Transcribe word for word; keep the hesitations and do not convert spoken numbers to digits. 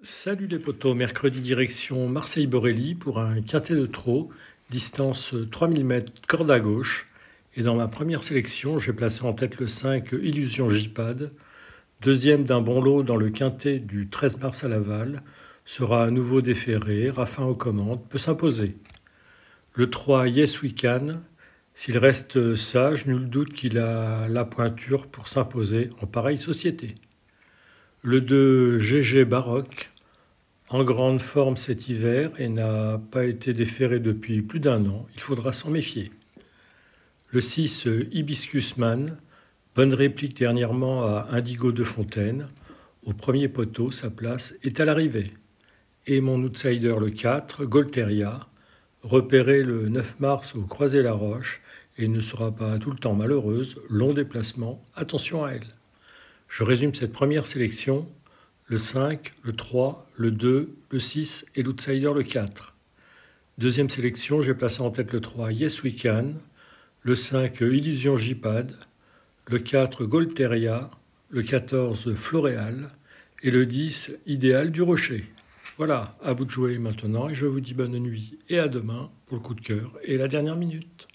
Salut les potos, mercredi direction Marseille-Borelli pour un quintet de trot, distance trois mille mètres, corde à gauche. Et dans ma première sélection, j'ai placé en tête le cinq Illusion J-Pad. Deuxième d'un bon lot dans le quintet du treize mars à Laval, sera à nouveau déféré, Raffin aux commandes, peut s'imposer. Le trois Yes We Can, s'il reste sage, nul doute qu'il a la pointure pour s'imposer en pareille société. Le deux G G Baroque, en grande forme cet hiver et n'a pas été déféré depuis plus d'un an, il faudra s'en méfier. Le six Hibiscus Man, bonne réplique dernièrement à Indigo de Fontaine. Au premier poteau, sa place est à l'arrivée. Et mon outsider le quatre, Golteria, repéré le neuf mars au Croisé-la-Roche et ne sera pas tout le temps malheureuse, long déplacement, attention à elle. Je résume cette première sélection, le cinq, le trois, le deux, le six et l'outsider le quatre. Deuxième sélection, j'ai placé en tête le trois Yes We Can, le cinq Illusion J-Pad, le quatre Golteria, le quatorze Floréal et le dix Idéal du Rocher. Voilà, à vous de jouer maintenant et je vous dis bonne nuit et à demain pour le coup de cœur et la dernière minute.